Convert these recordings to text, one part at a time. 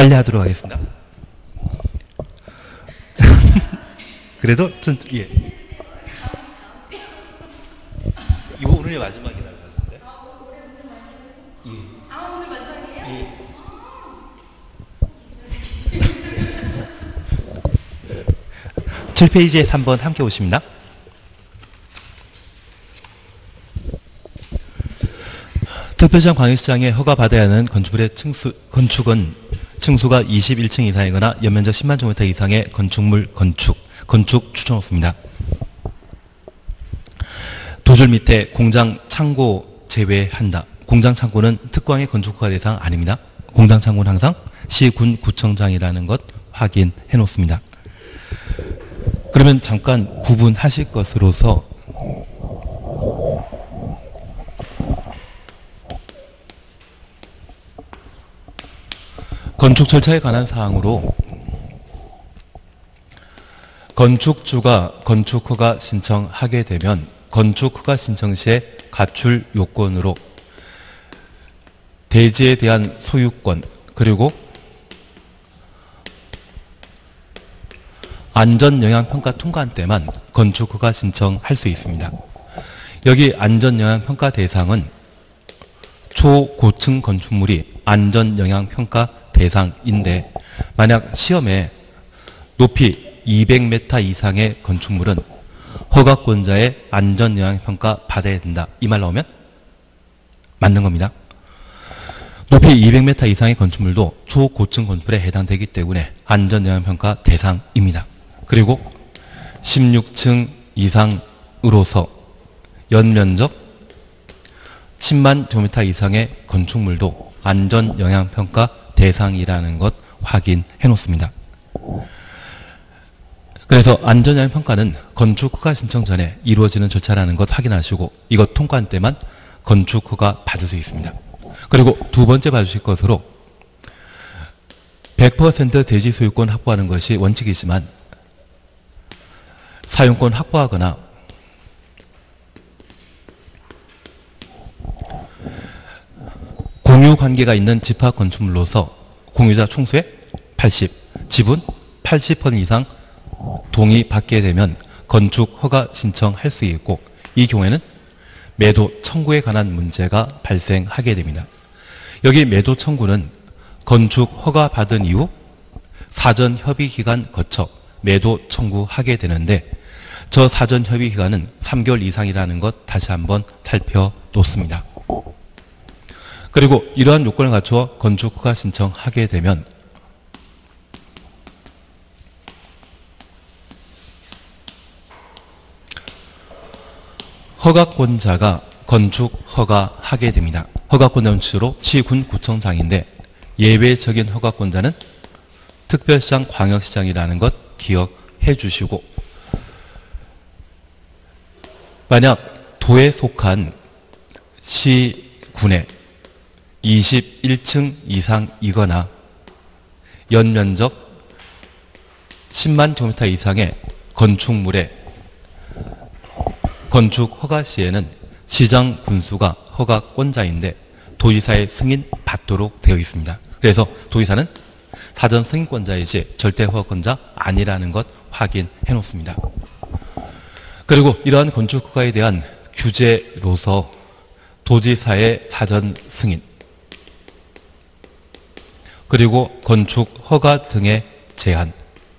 빨리 하도록 하겠습니다. 그래도 예. 이거 오늘의 마지막이라고 하는데. 예. 오늘 마지막이에요? 예. 7페이지에 3번 함께 오십니다. 특별시장 광역시장에 허가받아야 하는 건축물의 건축은 층수가 21층 이상이거나 연면적 10만 제곱미터 이상의 건축물 건축 추천없습니다. 도줄 밑에 공장 창고 제외한다. 공장 창고는 특광의 건축허가 대상 아닙니다. 공장 창고는 항상 시, 군, 구청장이라는 것 확인해 놓습니다. 그러면 잠깐 구분하실 것으로서 건축 절차에 관한 사항으로 건축주가 건축허가 신청하게 되면 건축허가 신청 시에 갖출 요건으로 대지에 대한 소유권 그리고 안전영향평가 통과한 때만 건축허가 신청할 수 있습니다. 여기 안전영향평가 대상은 초고층 건축물이 안전영향평가 대상인데 만약 시험에 높이 200m 이상의 건축물은 허가권자의 안전영향평가 받아야 된다. 이 말 나오면 맞는 겁니다. 높이 200m 이상의 건축물도 초고층 건축물에 해당되기 때문에 안전영향평가 대상입니다. 그리고 16층 이상으로서 연면적 10만 제곱미터 이상의 건축물도 안전영향평가 대상이라는 것 확인해 놓습니다. 그래서 안전영향평가는 건축허가 신청 전에 이루어지는 절차라는 것 확인하시고 이것 통과한 때만 건축허가 받을 수 있습니다. 그리고 두 번째 봐주실 것으로 100% 대지 소유권 확보하는 것이 원칙이지만 사용권 확보하거나 공유 관계가 있는 집합 건축물로서 공유자 총수의 80, 지분 80% 이상 동의받게 되면 건축 허가 신청할 수 있고 이 경우에는 매도 청구에 관한 문제가 발생하게 됩니다. 여기 매도 청구는 건축 허가 받은 이후 사전 협의 기간 거쳐 매도 청구하게 되는데 저 사전 협의 기간은 3개월 이상이라는 것 다시 한번 살펴놓습니다. 그리고 이러한 요건을 갖추어 건축 허가 신청하게 되면 허가권자가 건축 허가하게 됩니다. 허가권자는 주로 시, 군, 구청장인데 예외적인 허가권자는 특별시장, 광역시장이라는 것 기억해 주시고 만약 도에 속한 시, 군에 21층 이상이거나 연면적 10만 제곱미터 이상의 건축물의 건축 허가 시에는 시장 군수가 허가권자인데 도지사의 승인 받도록 되어 있습니다. 그래서 도지사는 사전 승인권자이지 절대 허가권자 아니라는 것 확인해 놓습니다. 그리고 이러한 건축 허가에 대한 규제로서 도지사의 사전 승인 그리고 건축 허가 등의 제한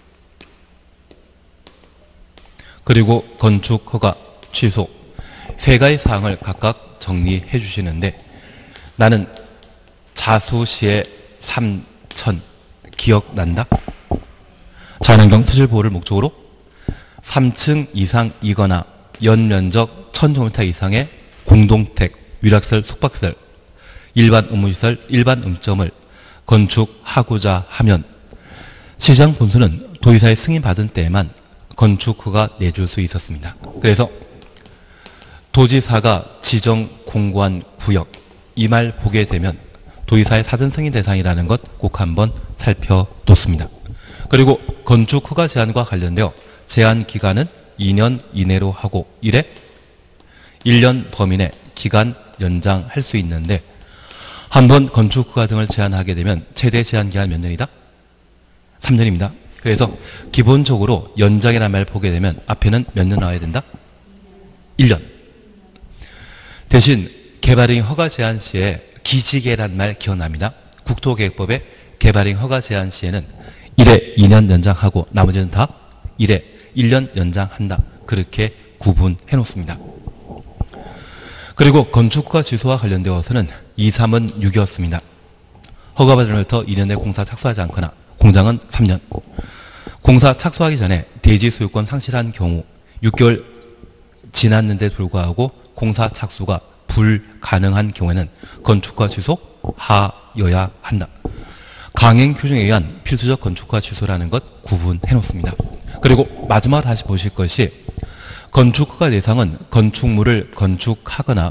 그리고 건축 허가 취소 세 가지 사항을 각각 정리해 주시는데 나는 자수시의 3천 기억난다? 자연환경 토질 보호를 목적으로 3층 이상이거나 연면적 1000제곱미터 이상의 공동택, 위락설, 숙박시설, 일반 의무시설, 일반 음점을 건축하고자 하면 시장 본수는 도지사의 승인받은 때에만 건축허가 내줄 수 있었습니다. 그래서 도지사가 지정 공고한 구역 이 말 보게 되면 도지사의 사전 승인 대상이라는 것 꼭 한번 살펴뒀습니다. 그리고 건축허가 제한과 관련되어 제한 기간은 2년 이내로 하고 이래 1년 범위 내 기간 연장할 수 있는데 한번 건축 허가 등을 제한하게 되면 최대 제한 기한 몇 년이다? 3년입니다. 그래서 기본적으로 연장이라는 말을 보게 되면 앞에는 몇 년 나와야 된다? 1년. 대신 개발행 허가 제한 시에 기지개란 말 기억납니다. 국토계획법의 개발행 허가 제한 시에는 1회 2년 연장하고 나머지는 다 1회 1년 연장한다. 그렇게 구분해 놓습니다. 그리고 건축허가 취소와 관련되어서는 2, 3은 6이었습니다. 허가받은 날부터 2년 내 공사 착수하지 않거나 공장은 3년. 공사 착수하기 전에 대지 소유권 상실한 경우 6개월 지났는데 불구하고 공사 착수가 불가능한 경우에는 건축허가 취소하여야 한다. 강행 규정에 의한 필수적 건축허가 취소라는 것 구분해 놓습니다. 그리고 마지막으로 다시 보실 것이 건축허가 대상은 건축물을 건축하거나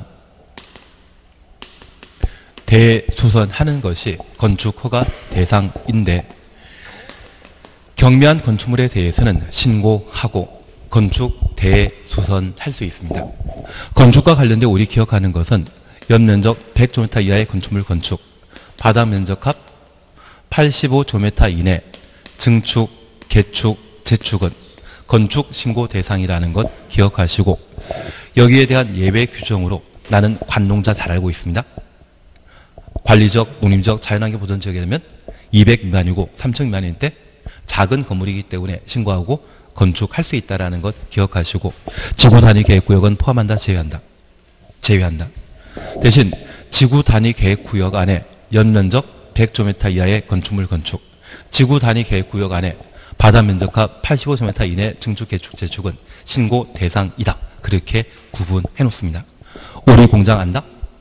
대수선하는 것이 건축허가 대상인데 경미한 건축물에 대해서는 신고하고 건축 대수선할 수 있습니다. 건축과 관련된 우리 기억하는 것은 연면적 100제곱미터 이하의 건축물 건축, 바닥 면적합 85제곱미터 이내, 증축, 개축, 재축은 건축 신고 대상이라는 것 기억하시고 여기에 대한 예외 규정으로 나는 관농자 잘 알고 있습니다. 관리적, 농림적, 자연환경 보전 지역에 되면 200 미만이고 3층 미만일 때 작은 건물이기 때문에 신고하고 건축할 수 있다는 것 기억하시고 지구 단위 계획구역은 포함한다, 제외한다. 제외한다. 대신 지구 단위 계획구역 안에 연면적 100제곱미터 이하의 건축물 건축, 지구 단위 계획구역 안에 바닥 면적합 85제곱미터 이내 증축, 개축, 재축은 신고 대상이다. 그렇게 구분해 놓습니다. 우리 공장 안다?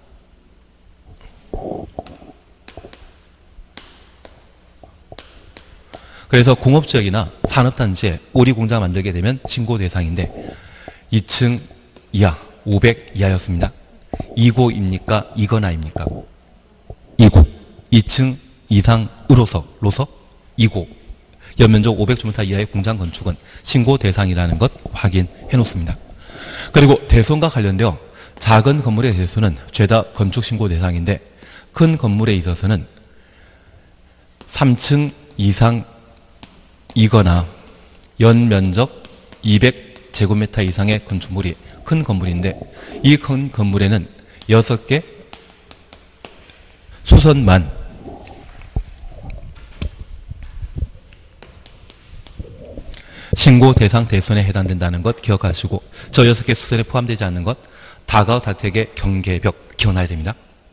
그래서 공업지역이나 산업단지에 오리공장 만들게 되면 신고 대상인데 2층 이하, 500 이하였습니다. 2고입니까? 이거나입니까? 2고. 2층 이상으로서 2고. 연면적 500제곱미터 이하의 공장 건축은 신고 대상이라는 것 확인해 놓습니다. 그리고 대손과 관련되어 작은 건물에 대해서는 죄다 건축 신고 대상인데 큰 건물에 있어서는 3층 이상이거나 연면적 200제곱미터 이상의 건축물이 큰 건물인데 이 큰 건물에는 6개 수선만 신고 대상 대손에 해당된다는 것 기억하시고 저 6개 수선에 포함되지 않는 것 다가우 다택의 경계벽 기억나야 됩니다.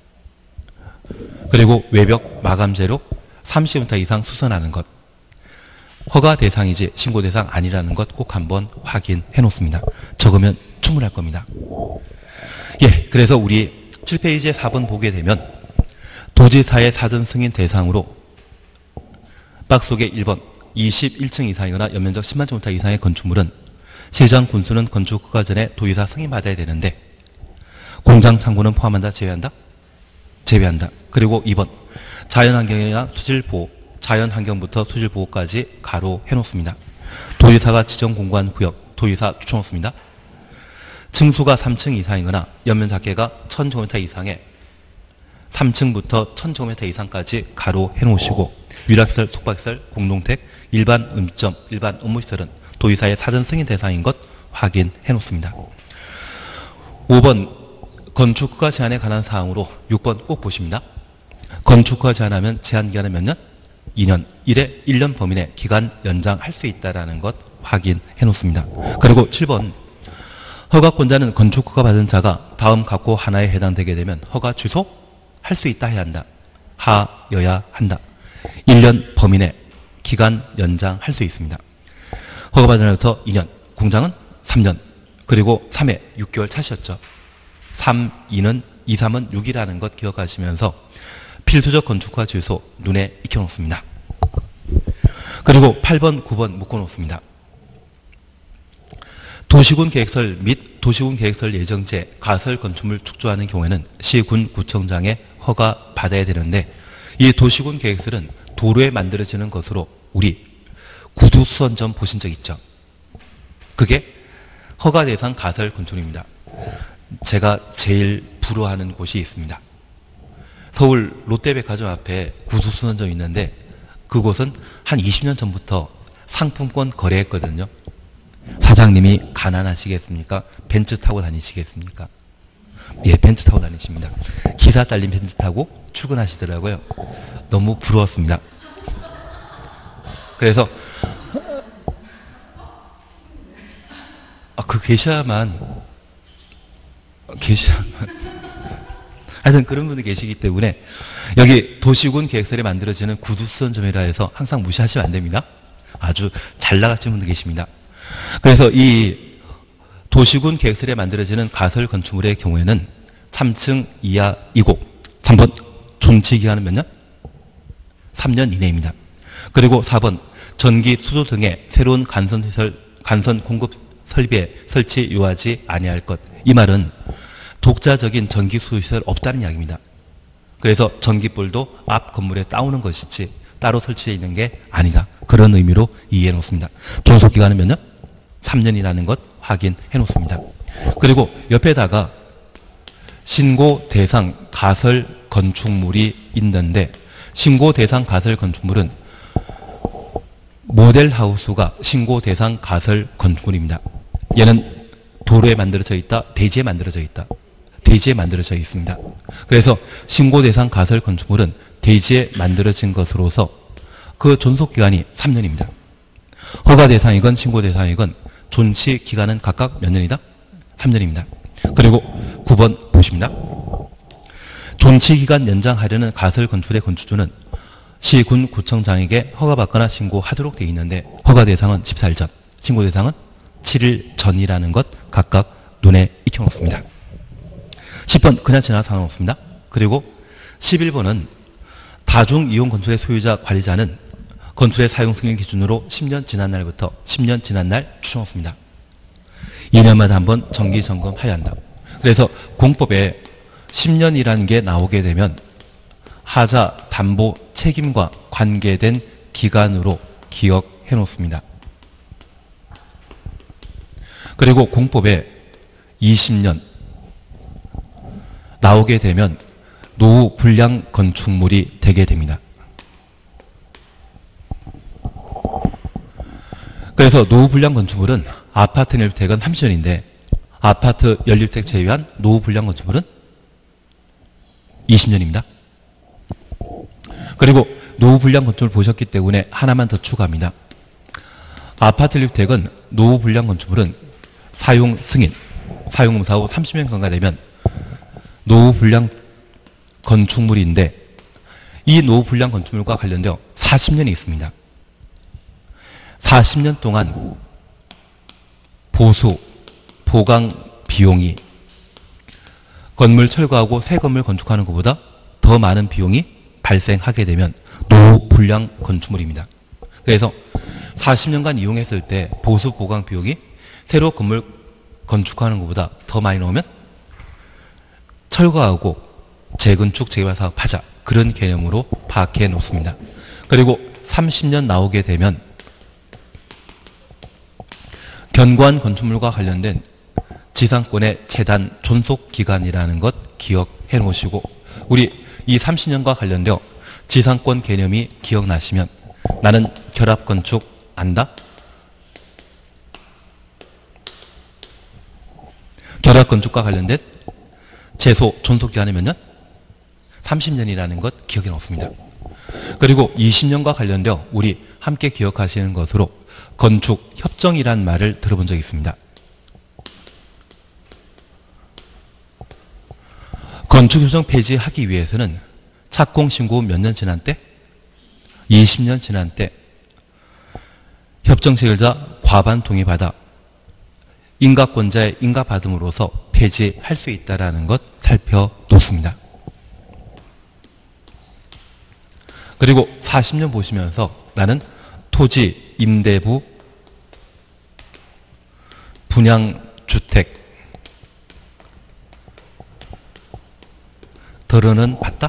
그리고 외벽 마감재로 30m 이상 수선하는 것 허가 대상이지 신고 대상 아니라는 것 꼭 한번 확인해 놓습니다. 적으면 충분할 겁니다. 예, 그래서 우리 7페이지의 4번 보게 되면 도지사의 사전 승인 대상으로 박스 속에 1번 21층 이상이거나 연면적 10만 제곱미터 이상의 건축물은 시장 군수는 건축 허가 전에 도지사 승인받아야 되는데 공장 창고는 포함한다, 제외한다? 제외한다. 그리고 2번 자연환경이나 수질보호, 자연환경부터 수질보호까지 가로 해놓습니다. 도지사가 지정 공간 구역, 도지사 추천놓습니다. 층수가 3층 이상이거나 연면 작계가 1000제곱미터 이상의 3층부터 1000제곱미터 이상까지 가로 해놓으시고 유락시설, 숙박시설, 공동택, 일반 음식점, 일반 업무시설은 도지사의 사전 승인 대상인 것 확인해 놓습니다. 5번 건축허가 제한에 관한 사항으로 6번 꼭 보십니다. 건축허가 제한하면 제한기간은 몇 년? 2년. 1회 1년 범위 내 기간 연장할 수 있다는 것 확인해 놓습니다. 그리고 7번 허가권자는 건축허가 받은 자가 다음 각호 하나에 해당되게 되면 허가 취소할 수 있다 해야 한다. 하여야 한다. 1년 범위 내 기간 연장할 수 있습니다. 허가받은 날부터 2년, 공장은 3년, 그리고 3회 6개월 차시였죠. 3, 2는 2, 3은 6이라는 것 기억하시면서 필수적 건축허가 취소 눈에 익혀놓습니다. 그리고 8번, 9번 묶어놓습니다. 도시군 계획설 및 도시군 계획설 예정제 가설 건축물 축조하는 경우에는 시군 구청장의 허가 받아야 되는데 이 도시군 계획설은 도로에 만들어지는 것으로 우리 구두수선점 보신 적 있죠? 그게 허가 대상 가설 건축입니다. 제가 제일 부러워하는 곳이 있습니다. 서울 롯데백화점 앞에 구두순환점이 있는데 그곳은 한 20년 전부터 상품권 거래했거든요. 사장님이 가난하시겠습니까? 벤츠 타고 다니시겠습니까? 예, 벤츠 타고 다니십니다. 기사 딸린 벤츠 타고 출근하시더라고요. 너무 부러웠습니다. 그래서 계셔야만 하여튼 그런 분이 계시기 때문에 여기 도시군 계획설에 만들어지는 구두수선점이라 해서 항상 무시하시면 안 됩니다. 아주 잘 나가시는 분들 계십니다. 그래서 이 도시군 계획설에 만들어지는 가설 건축물의 경우에는 3층 이하이고 3번 존치기간은 몇 년? 3년 이내입니다. 그리고 4번 전기, 수도 등의 새로운 간선 공급 설비에 설치 요하지 아니할 것. 이 말은 독자적인 전기 수시설 없다는 이야기입니다. 그래서 전기볼도 앞 건물에 따오는 것이지 따로 설치되어 있는 게 아니다. 그런 의미로 이해해 놓습니다. 존속기간은 몇 년? 3년이라는 것 확인해 놓습니다. 그리고 옆에다가 신고 대상 가설 건축물이 있는데 신고 대상 가설 건축물은 모델하우스가 신고 대상 가설 건축물입니다. 얘는 도로에 만들어져 있다, 대지에 만들어져 있다. 대지에 만들어져 있습니다. 그래서 신고 대상 가설 건축물은 대지에 만들어진 것으로서 그 존속기간이 3년입니다. 허가 대상이건 신고 대상이건 존치 기간은 각각 몇 년이다? 3년입니다. 그리고 9번 보십니다. 존치 기간 연장하려는 가설 건축물의 건축주는 시군 구청장에게 허가받거나 신고하도록 되어 있는데 허가 대상은 14일 전, 신고 대상은 7일 전이라는 것 각각 눈에 익혀놓습니다. 10번 그냥 지나가 상관없습니다. 그리고 11번은 다중이용 건축의 소유자 관리자는 건축의 사용 승인 기준으로 10년 지난 날부터 10년 지난 날 추정했습니다. 2년마다 한번 정기 점검해야 한다. 그래서 공법에 10년이라는 게 나오게 되면 하자 담보 책임과 관계된 기간으로 기억해 놓습니다. 그리고 공법에 20년 나오게 되면 노후 불량 건축물이 되게 됩니다. 그래서 노후 불량 건축물은 아파트 연립주택은 30년인데 아파트 연립주택 제외한 노후 불량 건축물은 20년입니다. 그리고 노후 불량 건축물 보셨기 때문에 하나만 더 추가합니다. 아파트 연립주택은 노후 불량 건축물은 사용 승인, 사용검사 후 30년 경과되면 노후 불량 건축물인데 이 노후 불량 건축물과 관련되어 40년이 있습니다. 40년 동안 보수, 보강 비용이 건물 철거하고 새 건물 건축하는 것보다 더 많은 비용이 발생하게 되면 노후 불량 건축물입니다. 그래서 40년간 이용했을 때 보수, 보강 비용이 새로 건물 건축하는 것보다 더 많이 나오면 철거하고 재건축, 재개발 사업하자. 그런 개념으로 파악해 놓습니다. 그리고 30년 나오게 되면 견고한 건축물과 관련된 지상권의 재단 존속기간이라는 것 기억해 놓으시고 우리 이 30년과 관련되어 지상권 개념이 기억나시면 나는 결합건축 안다? 결합건축과 관련된 최소 존속기간이 몇 년? 30년이라는 것 기억해 놓습니다. 그리고 20년과 관련되어 우리 함께 기억하시는 것으로 건축협정이란 말을 들어본 적이 있습니다. 건축협정 폐지하기 위해서는 착공신고 몇 년 지난 때? 20년 지난 때 협정 체결자 과반 동의받아 인가권자의 인가받음으로써 폐지할 수 있다는 것 살펴놓습니다. 그리고 40년 보시면서 나는 토지, 임대부, 분양주택 덜어는 받다?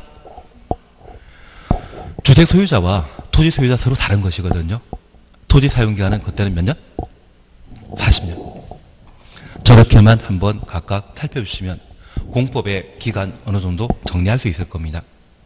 주택 소유자와 토지 소유자 서로 다른 것이거든요. 토지 사용기간은 그때는 몇 년? 40년. 저렇게만 한번 각각 살펴주시면 공법의 기간 어느 정도 정리할 수 있을 겁니다.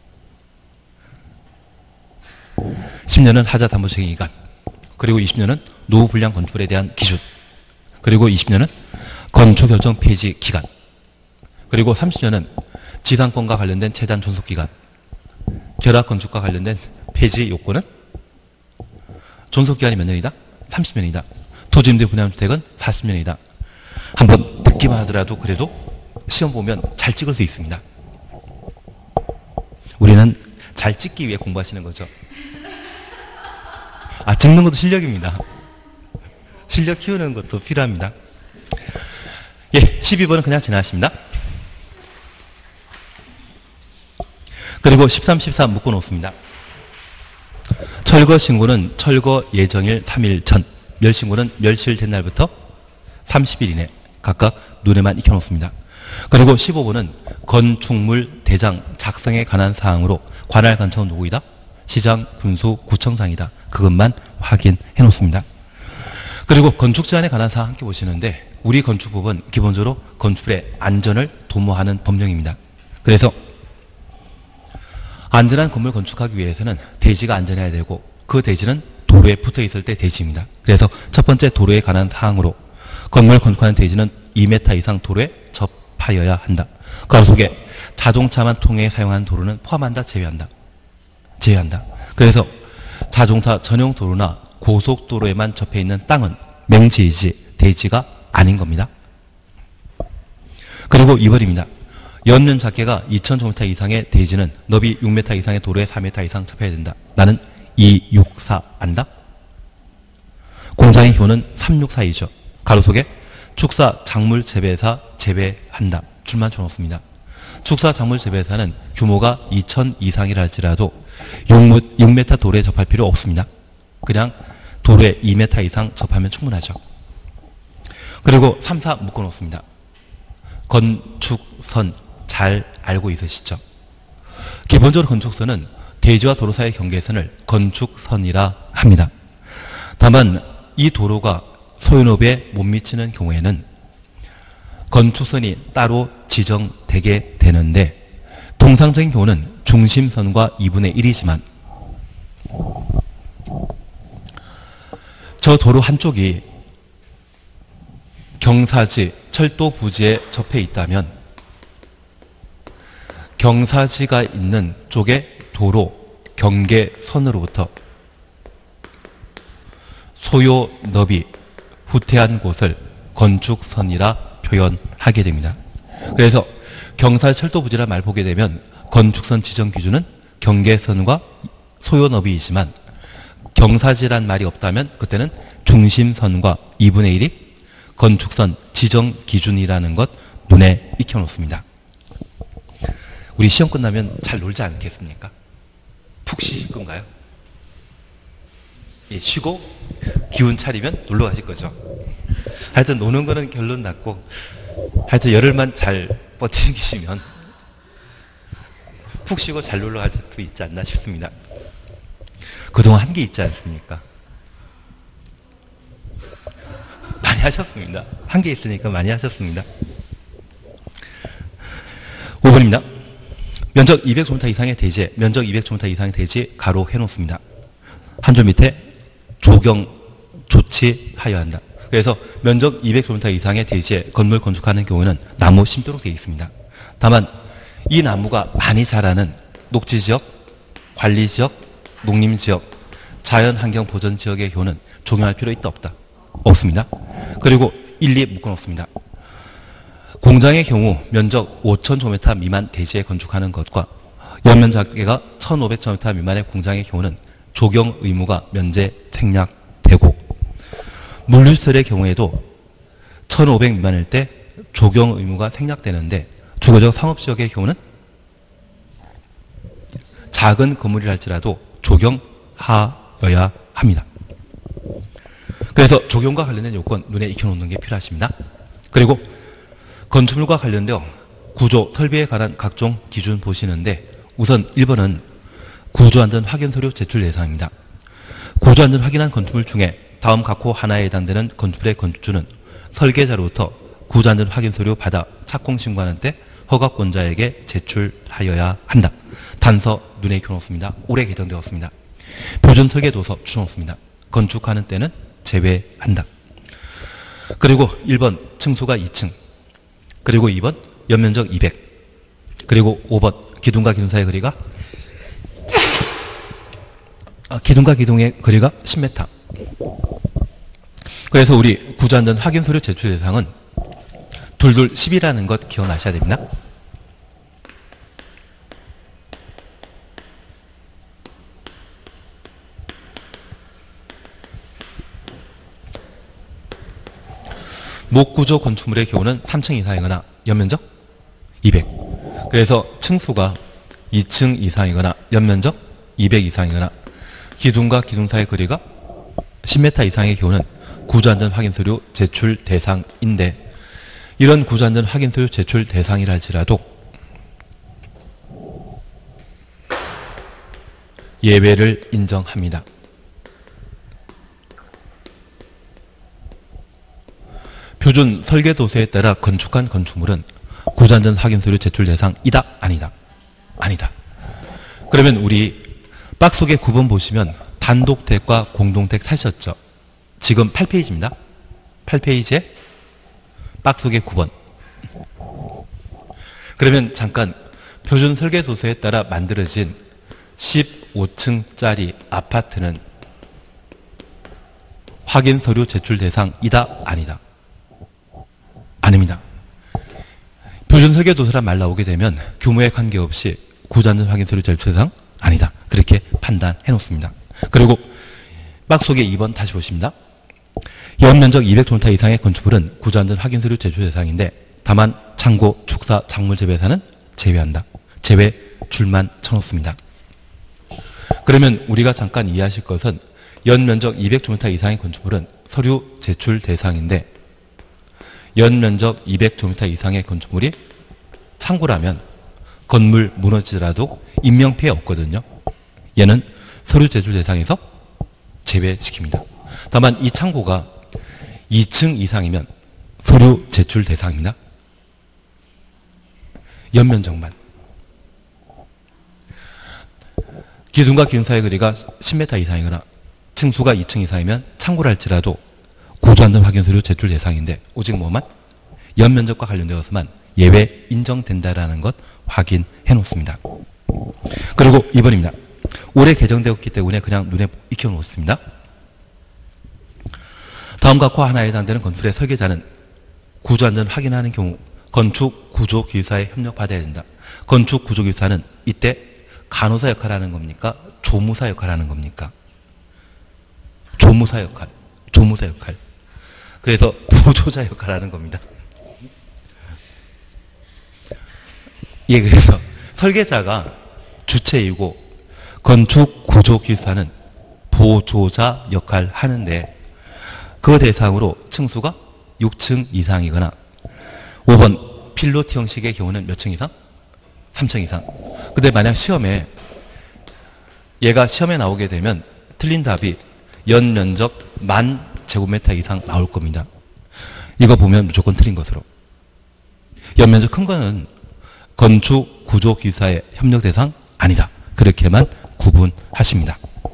10년은 하자 담보시행 기간, 그리고 20년은 노후 불량 건축물에 대한 기준, 그리고 20년은 건축 결정 폐지 기간, 그리고 30년은 지상권과 관련된 최단 존속 기간, 결합 건축과 관련된 폐지 요건은 존속 기간이 몇 년이다? 30년이다. 토지임대 분양주택은 40년이다. 한번 듣기만 하더라도 그래도 시험 보면 잘 찍을 수 있습니다. 우리는 잘 찍기 위해 공부하시는 거죠. 찍는 것도 실력입니다. 실력 키우는 것도 필요합니다. 예, 12번은 그냥 지나십니다. 그리고 13, 14 묶어놓습니다. 철거 신고는 철거 예정일 3일 전, 멸신고는 멸실된 날부터 30일 이내 각각 눈에만 익혀놓습니다. 그리고 15번은 건축물 대장 작성에 관한 사항으로 관할 관청은 누구이다? 시장, 군수, 구청장이다. 그것만 확인해 놓습니다. 그리고 건축 제한에 관한 사항 함께 보시는데, 우리 건축법은 기본적으로 건축물의 안전을 도모하는 법령입니다. 그래서 안전한 건물 건축하기 위해서는 대지가 안전해야 되고, 그 대지는 도로에 붙어 있을 때 대지입니다. 그래서 첫 번째 도로에 관한 사항으로 건물 건축하는 대지는 2m 이상 도로에 접하여야 한다. 가로 속에 자동차만 통해 사용하는 도로는 포함한다, 제외한다. 제외한다. 그래서 자동차 전용 도로나 고속도로에만 접해 있는 땅은 맹지이지 대지가 아닌 겁니다. 그리고 2번입니다. 연면 작계가 2,000제곱미터 이상의 대지는 너비 6m 이상의 도로에 4m 이상 접해야 된다. 나는 2, 6, 4 안다? 공장의 효는 3, 6, 4이죠. 가로 속에 축사 작물 재배사 재배한다. 줄만 쳐놓습니다. 축사 작물 재배사는 규모가 2,000 이상이라 할지라도 6m 도로에 접할 필요 없습니다. 그냥 도로에 2m 이상 접하면 충분하죠. 그리고 3, 4 묶어놓습니다. 건축선 잘 알고 있으시죠? 기본적으로 건축선은 대지와 도로 사이의 경계선을 건축선이라 합니다. 다만 이 도로가 소유업에 못 미치는 경우에는 건축선이 따로 지정되게 되는데, 통상적인 경우는 중심선과 2분의 1이지만 저 도로 한쪽이 경사지, 철도 부지에 접해 있다면 경사지가 있는 쪽의 도로 경계선으로부터 소요 너비 후퇴한 곳을 건축선이라 표현하게 됩니다. 그래서 경사 철도 부지라 말 보게 되면 건축선 지정 기준은 경계선과 소요 너비이지만, 경사지란 말이 없다면 그때는 중심선과 2분의 1이 건축선 지정 기준이라는 것 눈에 익혀놓습니다. 우리 시험 끝나면 잘 놀지 않겠습니까? 푹 쉬실 건가요? 예, 쉬고 기운 차리면 놀러 가실 거죠. 하여튼 노는 거는 결론 났고, 하여튼 열흘만 잘 버티시면 푹 쉬고 잘 놀러 갈 수 있지 않나 싶습니다. 그동안 한 게 있지 않습니까? 많이 하셨습니다. 한 게 있으니까 많이 하셨습니다. 5번입니다. 면적 200제곱미터 이상의 대지에 면적 200제곱미터 이상의 대지 가로 해놓습니다. 한 줄 밑에 조경 조치하여야 한다. 그래서 면적 200제곱미터 이상의 대지에 건물 건축하는 경우에는 나무 심도록 되어 있습니다. 다만 이 나무가 많이 자라는 녹지지역, 관리지역, 농림지역, 자연환경보전지역의 경우는 적용할 필요 있다 없다? 없습니다. 그리고 1, 2 묶어놓습니다. 공장의 경우 면적 5,000제곱미터 미만 대지에 건축하는 것과 연면 작계가 1,500제곱미터 미만의 공장의 경우는 조경 의무가 면제 생략되고, 물류시설의 경우에도 1,500 미만일 때 조경 의무가 생략되는데, 주거적 상업지역의 경우는 작은 건물이라 할지라도 적용하여야 합니다. 그래서 적용과 관련된 요건 눈에 익혀놓는 게 필요하십니다. 그리고 건축물과 관련되어 구조, 설비에 관한 각종 기준 보시는데, 우선 1번은 구조안전 확인서류 제출 예상입니다. 구조안전 확인한 건축물 중에 다음 각호 하나에 해당되는 건축물의 건축주는 설계자로부터 구조안전 확인서류 받아 착공 신고하는 때 허가권자에게 제출하여야 한다. 단서 눈에 익혀놓습니다. 올해 개정되었습니다. 표준 설계도서 추천없습니다. 건축하는 때는 제외한다. 그리고 1번 층수가 2층, 그리고 2번 연면적 200, 그리고 5번 기둥과 기둥 사이의 거리가 기둥과 기둥의 거리가 10m. 그래서 우리 구조안전 확인 서류 제출 대상은 둘둘 10이라는 것 기억나셔야 됩니다. 목구조 건축물의 경우는 3층 이상이거나 연면적 200. 그래서 층수가 2층 이상이거나 연면적 200 이상이거나 기둥과 기둥 사이의 거리가 10m 이상의 경우는 구조안전 확인 서류 제출 대상인데, 이런 구조안전 확인 서류 제출 대상이라 할지라도 예외를 인정합니다. 표준 설계도서에 따라 건축한 건축물은 구조안전 확인 서류 제출 대상이다? 아니다? 아니다. 그러면 우리 박스 속에 9번 보시면 단독택과 공동택 사셨죠? 지금 8페이지입니다. 8페이지에 박스 속에 9번. 그러면 잠깐 표준 설계도서에 따라 만들어진 15층짜리 아파트는 확인 서류 제출 대상이다? 아니다? 아닙니다. 표준 설계도서란 말 나오게 되면 규모에 관계없이 구조안전 확인 서류 제출 대상 아니다. 그렇게 판단해 놓습니다. 그리고 박스 속에 2번 다시 보십니다. 연면적 200제곱미터 이상의 건축물은 구조안전 확인 서류 제출 대상인데 다만 창고, 축사, 작물 재배사는 제외한다. 제외 줄만 쳐놓습니다. 그러면 우리가 잠깐 이해하실 것은 연면적 200제곱미터 이상의 건축물은 서류 제출 대상인데 연면적 200제곱미터 이상의 건축물이 창고라면 건물 무너지더라도 인명피해 없거든요. 얘는 서류 제출 대상에서 제외시킵니다. 다만 이 창고가 2층 이상이면 서류 제출 대상입니다. 연면적만. 기둥과 기둥 사이의 거리가 10m 이상이거나 층수가 2층 이상이면 창고라 할지라도 구조안전 확인 서류 제출 대상인데 오직 뭐만? 연면적과 관련되어서만 예외 인정된다라는 것 확인해 놓습니다. 그리고 2번입니다. 올해 개정되었기 때문에 그냥 눈에 익혀 놓습니다. 다음과 코 하나에 해당되는 건축물의 설계자는 구조안전 확인하는 경우 건축구조기사에 협력받아야 된다. 건축구조기사는 이때 간호사 역할을 하는 겁니까? 조무사 역할을 하는 겁니까? 조무사 역할. 조무사 역할. 그래서 보조자 역할을 하는 겁니다. 예, 그래서 설계자가 주체이고 건축구조기사는 보조자 역할을 하는데 그 대상으로 층수가 6층 이상이거나 5번 필로티 형식의 경우는 몇 층 이상? 3층 이상. 근데 만약 시험에 얘가 시험에 나오게 되면 틀린 답이 연면적 10,000제곱미터 이상 나올 겁니다. 이거 보면 무조건 틀린 것으로. 연면적 큰 거는 건축구조기사의 협력 대상 아니다. 그렇게만 구분하십니다.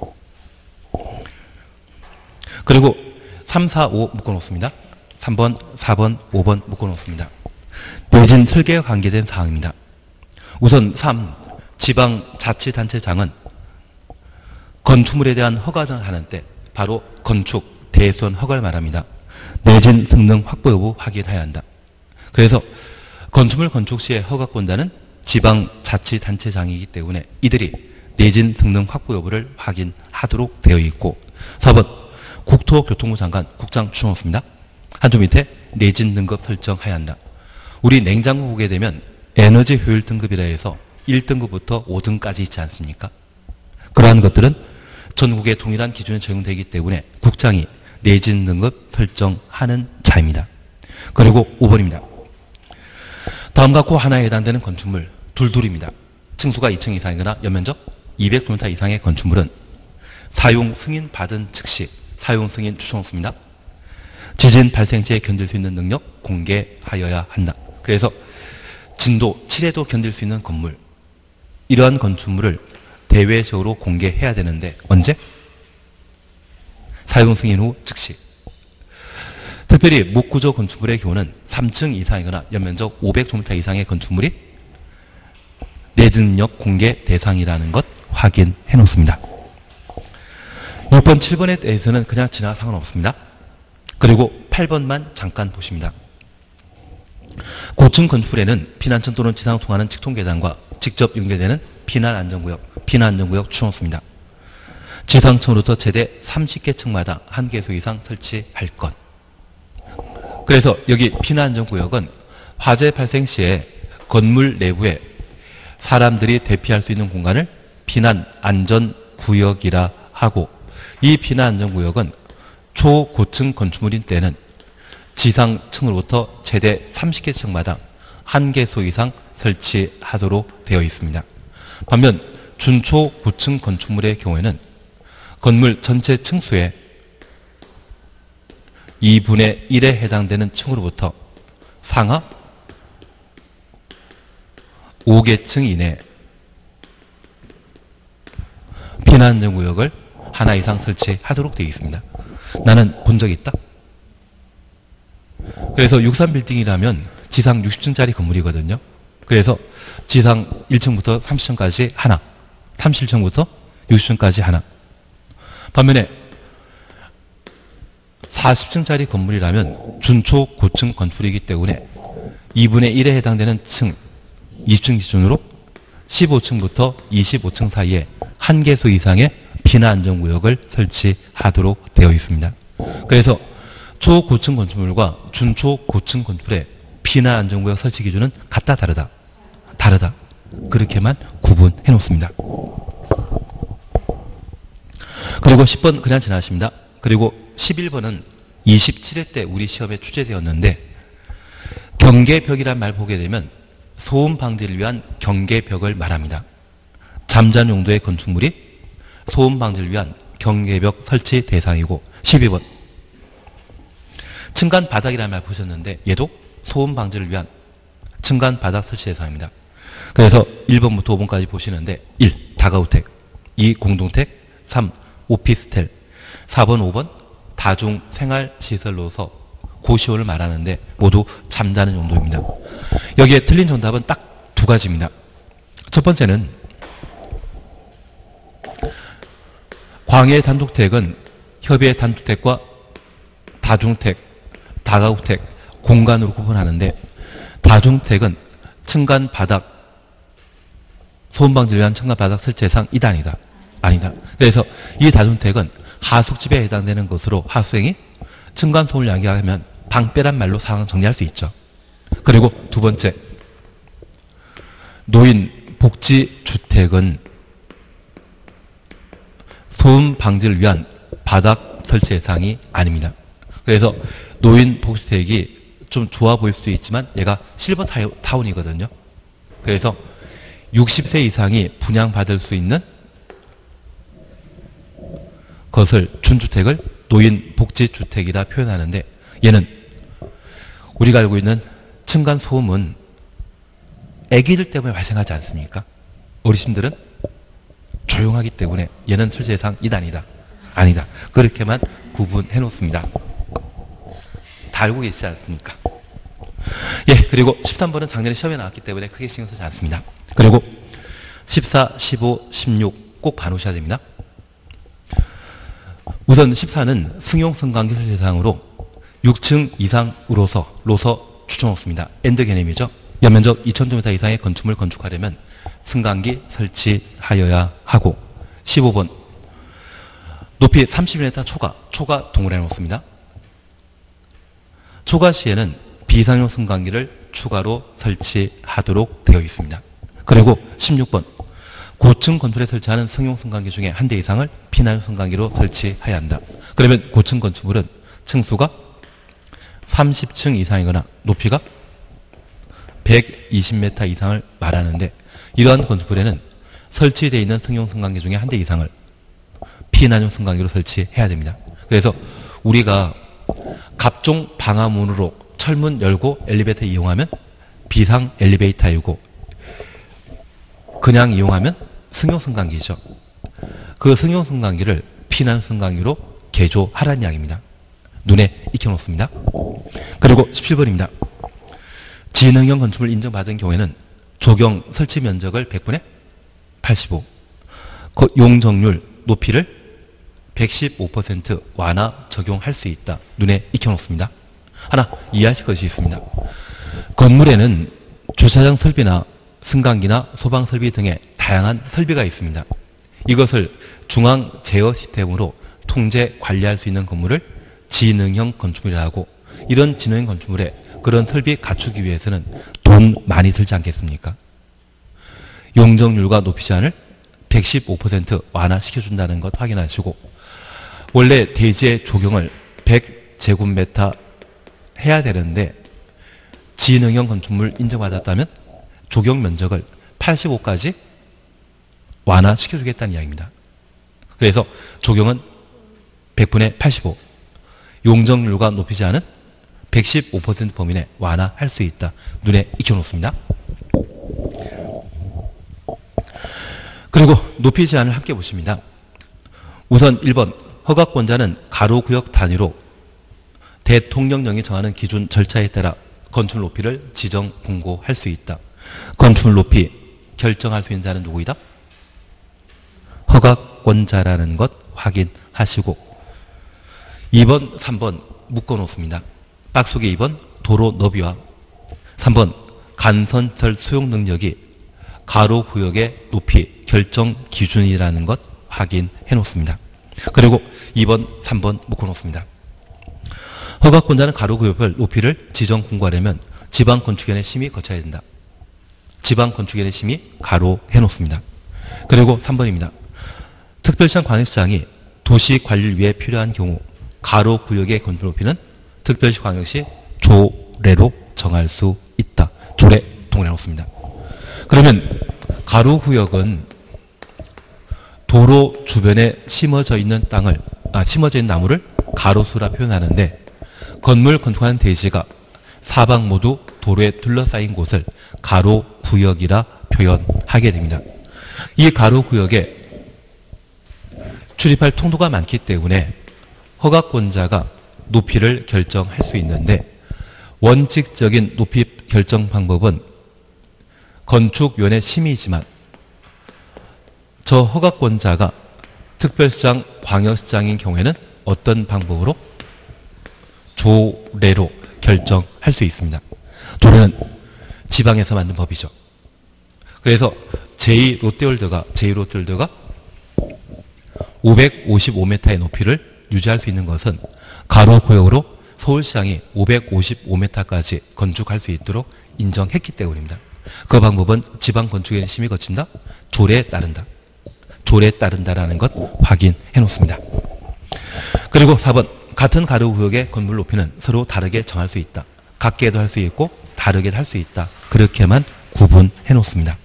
그리고 3, 4, 5 묶어놓습니다. 3번, 4번, 5번 묶어놓습니다. 내진 설계와 관계된 사항입니다. 우선 3. 지방자치단체장은 건축물에 대한 허가를 하는 때 바로 건축 대수원 허가를 말합니다. 내진 성능 확보 여부 확인해야 한다. 그래서 건축물 건축 시의 허가권자는 지방자치단체장이기 때문에 이들이 내진 성능 확보 여부를 확인하도록 되어 있고 4번 국토교통부 장관 국장 추천없습니다. 한쪽 밑에 내진 등급 설정해야 한다. 우리 냉장고 보게 되면 에너지 효율 등급이라 해서 1등급부터 5등까지 있지 않습니까? 그러한 것들은 전국에 동일한 기준에 적용되기 때문에 국장이 내진 등급 설정하는 자입니다. 그리고 5번입니다. 다음과 코 하나에 해당되는 건축물 둘둘입니다. 층수가 2층 이상이거나 연면적 200제곱미터 이상의 건축물은 사용 승인 받은 즉시 사용 승인 추천 없습니다. 지진 발생 시에 견딜 수 있는 능력 공개하여야 한다. 그래서 진도 7에도 견딜 수 있는 건물, 이러한 건축물을 대외적으로 공개해야 되는데 언제? 사용 승인 후 즉시. 특별히 목구조 건축물의 경우는 3층 이상이거나 연면적 500제곱미터 이상의 건축물이 내등력 공개 대상이라는 것 확인해 놓습니다. 6번, 7번에 대해서는 그냥 지나 상관없습니다. 그리고 8번만 잠깐 보십니다. 고층 건축물에는 피난층 또는 지상 통하는 직통계단과 직접 연계되는 피난안전구역 추천습니다. 지상층으로부터 최대 30개 층마다 1개소 이상 설치할 것. 그래서 여기 피난안전구역은 화재 발생 시에 건물 내부에 사람들이 대피할 수 있는 공간을 피난안전구역이라 하고, 이 피난안전구역은 초고층 건축물인 때는 지상층으로부터 최대 30개 층마다 1개소 이상 설치하도록 되어 있습니다. 반면 준초고층 건축물의 경우에는 건물 전체 층수의 2분의 1에 해당되는 층으로부터 상하 5개 층 이내 피난안전구역을 하나 이상 설치하도록 되어 있습니다. 나는 본 적이 있다? 그래서 63빌딩이라면 지상 60층짜리 건물이거든요. 그래서 지상 1층부터 30층까지 하나, 37층부터 60층까지 하나. 반면에 40층짜리 건물이라면 준초 고층 건축이기 때문에 2분의 1에 해당되는 층 20층 기준으로 15층부터 25층 사이에 1개소 이상의 피난안전구역을 설치하도록 되어 있습니다. 그래서 초고층 건축물과 준초고층 건축물의 피난안전구역 설치 기준은 같다 다르다? 다르다. 그렇게만 구분해 놓습니다. 그리고 10번 그냥 지나십니다. 그리고 11번은 27회 때 우리 시험에 출제되었는데, 경계벽이란 말 보게 되면 소음 방지를 위한 경계벽을 말합니다. 잠자는 용도의 건축물이 소음 방지를 위한 경계벽 설치 대상이고, 12번 층간 바닥이라는 말 보셨는데 얘도 소음 방지를 위한 층간 바닥 설치 대상입니다. 그래서 1번부터 5번까지 보시는데 1. 다가구택, 2. 공동택, 3. 오피스텔, 4번, 5번 다중생활시설로서 고시원을 말하는데 모두 잠자는 용도입니다. 여기에 틀린 정답은 딱 두 가지입니다. 첫 번째는 광해 단독택은 협의의 단독택과 다중택, 다가구택, 공간으로 구분하는데, 다중택은 층간 바닥, 소음방지를 위한 층간 바닥 설치 대상 이단이다. 아니다. 그래서 이 다중택은 하숙집에 해당되는 것으로 하수행이 층간 소음을 양기하면 방빼란 말로 상황 정리할 수 있죠. 그리고 두 번째, 노인 복지주택은 소음 방지를 위한 바닥 설치 대상이 아닙니다. 그래서 노인 복지주택이 좀 좋아 보일 수도 있지만 얘가 실버 타운이거든요. 그래서 60세 이상이 분양받을 수 있는 것을 준주택을 노인 복지주택이라 표현하는데, 얘는 우리가 알고 있는 층간 소음은 아기들 때문에 발생하지 않습니까? 어르신들은 조용하기 때문에 얘는 설치 대상 이단이다. 아니다. 그렇게만 구분해 놓습니다. 다 알고 계시지 않습니까? 예, 그리고 13번은 작년에 시험에 나왔기 때문에 크게 신경 쓰지 않습니다. 그리고 14, 15, 16 꼭 봐놓으셔야 됩니다. 우선 14는 승용승강기 설치 대상으로 6층 이상으로서 추천없습니다. 엔드 개념이죠. 연면적 2,000제곱미터 이상의 건축물을 건축하려면 승강기 설치하여야 하고, 15번 높이 30m 초과 동을 해놓습니다. 초과 시에는 비상용 승강기를 추가로 설치하도록 되어 있습니다. 그리고 16번 고층 건축물에 설치하는 승용 승강기 중에 한 대 이상을 피난용 승강기로 설치해야 한다. 그러면 고층 건축물은 층수가 30층 이상이거나 높이가 120m 이상을 말하는데, 이러한 건축물에는 설치되어 있는 승용 승강기 중에 한 대 이상을 피난용 승강기로 설치해야 됩니다. 그래서 우리가 갑종 방화문으로 철문 열고 엘리베이터 이용하면 비상 엘리베이터이고, 그냥 이용하면 승용승강기죠. 그 승용승강기를 피난승강기로 개조하라는 이야기입니다. 눈에 익혀놓습니다. 그리고 17번입니다. 지능형 건축물 인정받은 경우에는 조경 설치 면적을 100분의 85, 용적률 높이를 115% 완화 적용할 수 있다. 눈에 익혀놓습니다. 하나 이해하실 것이 있습니다. 건물에는 주차장 설비나 승강기나 소방설비 등의 다양한 설비가 있습니다. 이것을 중앙 제어 시스템으로 통제 관리할 수 있는 건물을 지능형 건축물이라고 하고, 이런 지능형 건축물에 그런 설비 갖추기 위해서는 돈 많이 들지 않겠습니까? 용적률과 높이 제한을 115% 완화시켜준다는 것 확인하시고, 원래 대지의 조경을 100제곱미터 해야 되는데 지능형 건축물 인정받았다면 조경 면적을 85까지 완화시켜주겠다는 이야기입니다. 그래서 조경은 100분의 85, 용적률과 높이 제한은 115% 범위 내 완화할 수 있다. 눈에 익혀놓습니다. 그리고 높이 제한을 함께 보십니다. 우선 1번, 허가권자는 가로구역 단위로 대통령령이 정하는 기준 절차에 따라 건축물 높이를 지정 공고할 수 있다. 건축물 높이 결정할 수 있는 자는 누구이다? 허가권자라는 것 확인하시고, 2번, 3번 묶어놓습니다. 박스 속에 2번 도로 너비와 3번 간선철 수용 능력이 가로구역의 높이 결정 기준이라는 것 확인해 놓습니다. 그리고 2번, 3번 묶어놓습니다. 허가권자는 가로구역별 높이를 지정 공고하려면 지방건축위원회 심의 거쳐야 된다. 지방건축위원회 심의 가로해 놓습니다. 그리고 3번입니다. 특별시장 광역시장이 도시관리를 위해 필요한 경우 가로구역의 건축 높이는 특별시 광역시 조례로 정할 수 있다. 조례 동일해 놓습니다. 그러면 가로구역은 도로 주변에 심어져 있는 심어져 있는 나무를 가로수라 표현하는데, 건물 건축하는 대지가 사방 모두 도로에 둘러싸인 곳을 가로구역이라 표현하게 됩니다. 이 가로구역에 출입할 통로가 많기 때문에 허가권자가 높이를 결정할 수 있는데, 원칙적인 높이 결정 방법은 건축위원회 심의이지만 저 허가권자가 특별시장, 광역시장인 경우에는 어떤 방법으로? 조례로 결정할 수 있습니다. 조례는 지방에서 만든 법이죠. 그래서 제2롯데월드가 555m의 높이를 유지할 수 있는 것은 가로구역으로 서울시장이 555m까지 건축할 수 있도록 인정했기 때문입니다. 그 방법은 지방건축위원회 심의 거친다? 조례에 따른다. 조례에 따른다라는 것 확인해 놓습니다. 그리고 4번, 같은 가로구역의 건물 높이는 서로 다르게 정할 수 있다. 같게도 할 수 있고 다르게도 할 수 있다. 그렇게만 구분해 놓습니다.